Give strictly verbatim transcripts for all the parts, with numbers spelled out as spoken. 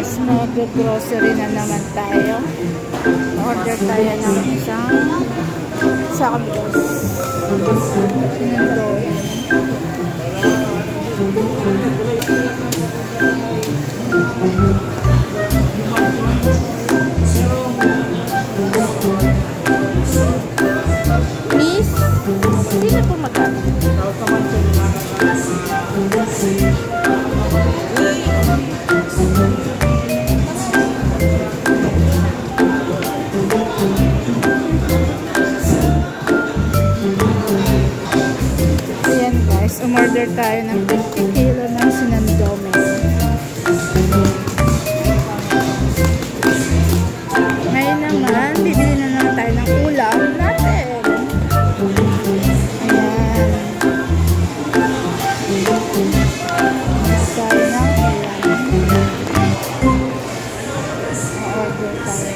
guys, mag-grocery na naman tayo. Order tayo ng isang sabos. Sinando. Please, hindi na po magkano. Ayan guys, umorder tayo ng fifty kilo ng sinandome. Ngayon naman, bibili na naman tayo ng ulam natin. Ayan. Tayo ng ulam. Order tayo.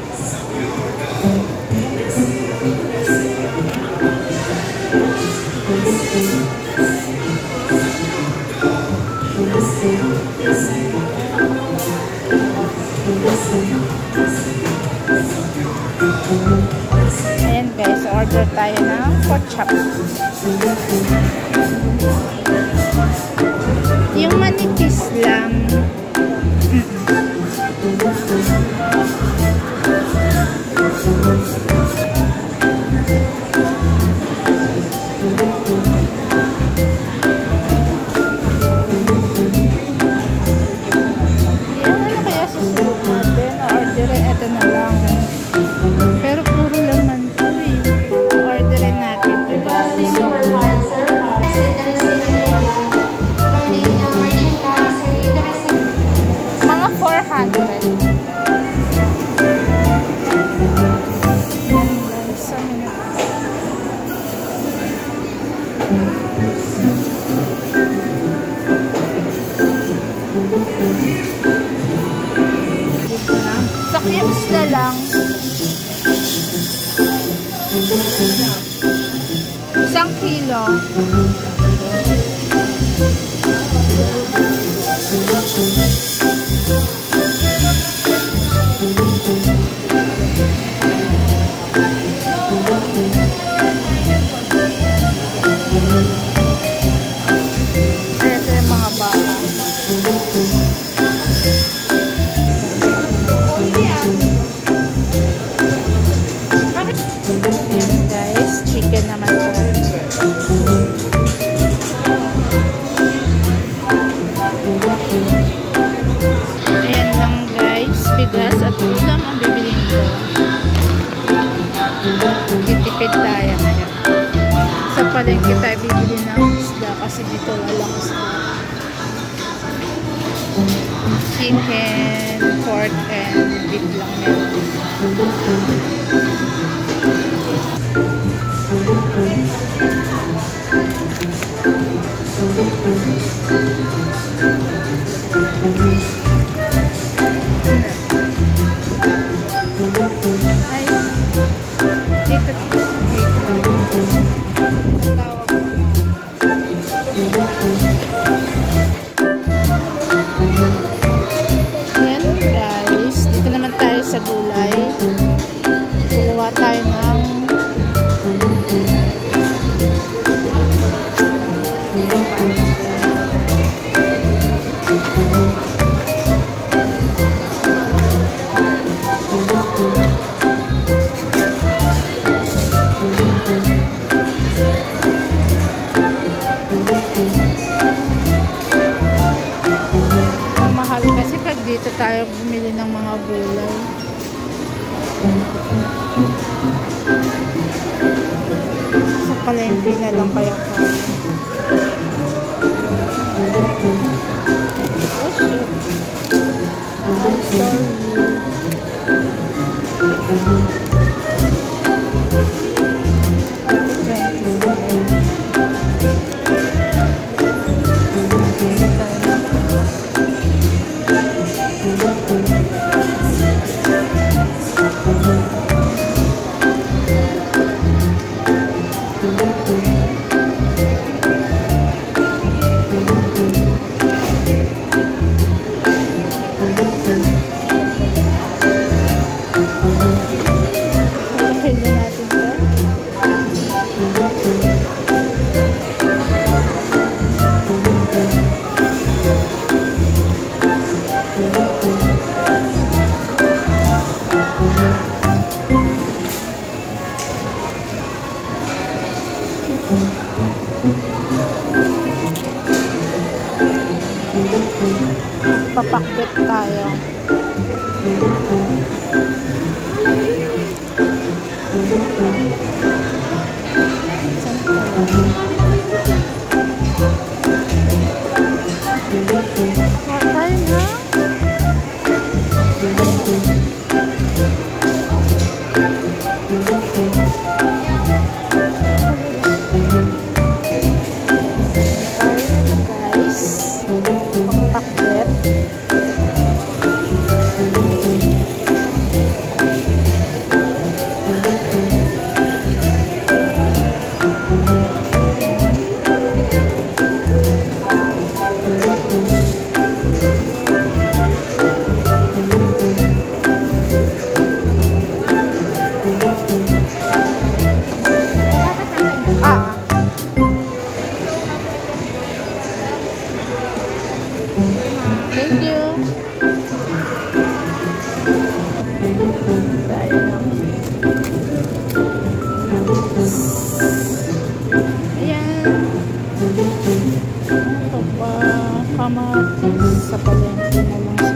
Ayan guys, order tayo ng pork chop. Yung manipis lang. Sakyams na lang. Isang kilo. Ito yung mga baka. Ayan guys, chicken naman po. Ayan lang guys, bigas at ulam ang bibiliin ko. Titipid tayo ngayon. Sa palengke tayo bibili ng isda kasi dito walang isda. Chicken, pork, and beef lang meron. Ay, dito yan guys, dito naman tayo sa gulay. Kukuha tayo ng mahal kasi pag dito tayo bumili ng mga gulay. Sa palengke na lang kaya ko. Oh shit. I'm sorry. Thank you. Pakbet tayo. Matay na. Thank you. Ayan. Ito pa kamatis sa palengke na lang.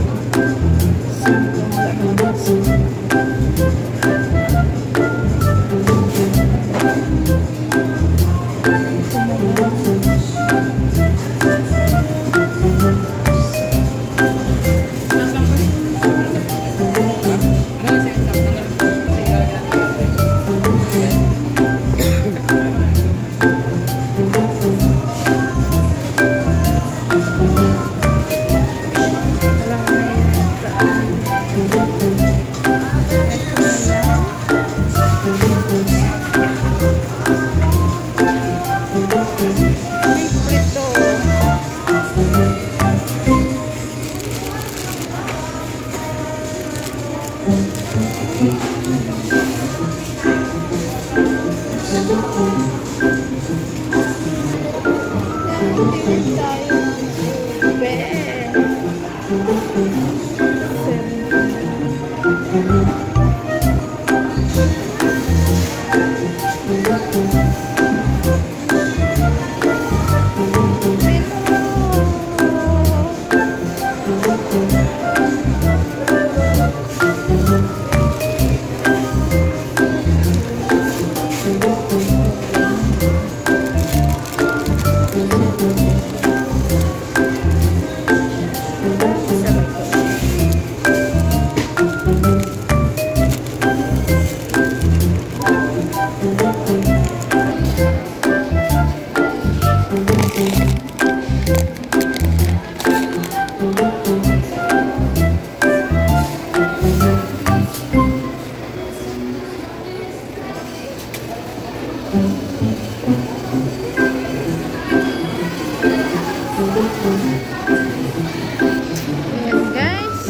Ayan guys.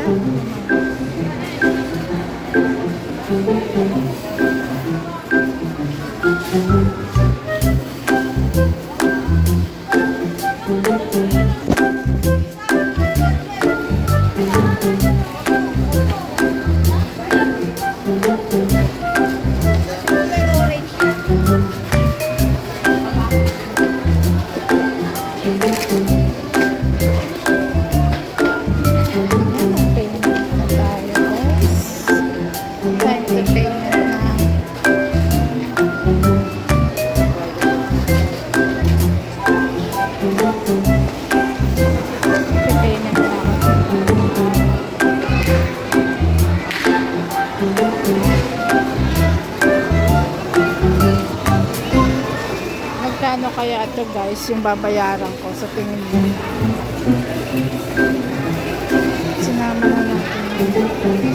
Magkano kaya ito guys yung babayaran ko sa tingin mo? Sinama na natin.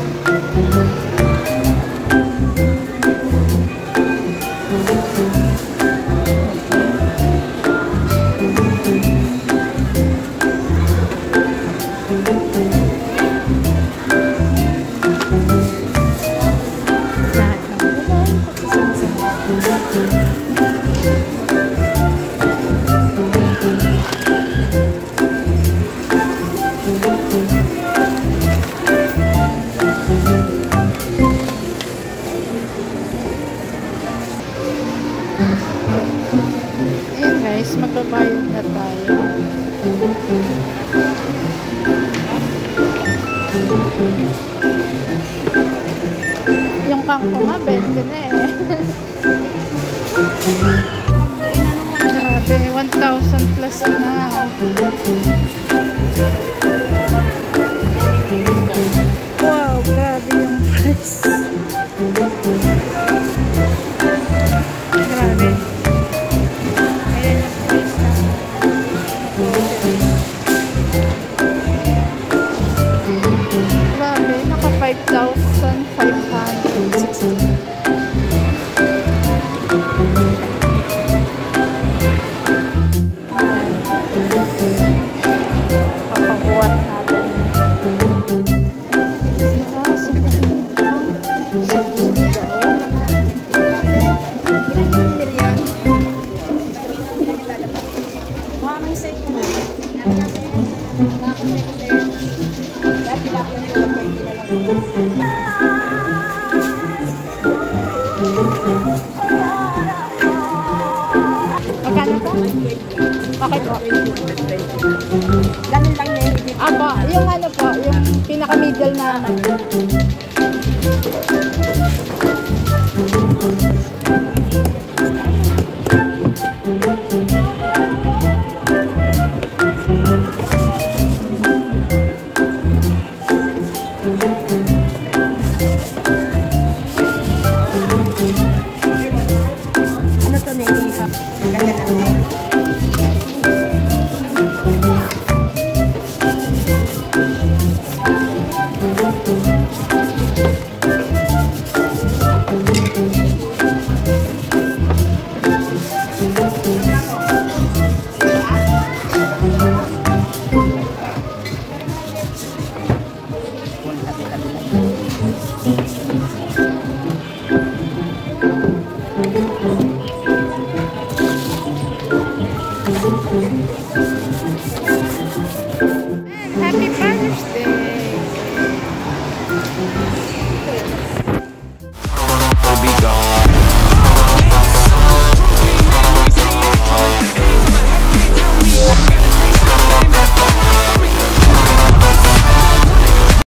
Thank you. Ayan guys, magbabayad na tayo. Yung kangko nga, twenty na eh. Grabe, one thousand plus na. Wow, grabe yung price. Grabe. Ayan yung price na. Grabe, naka five thousand five hundred sixty. Papabuhat natin. Magkano po? Okay po. Ganun lang yun. Apo, yung ano po, yung pinaka-middle na ano. Ano to na iha? Ganda lang.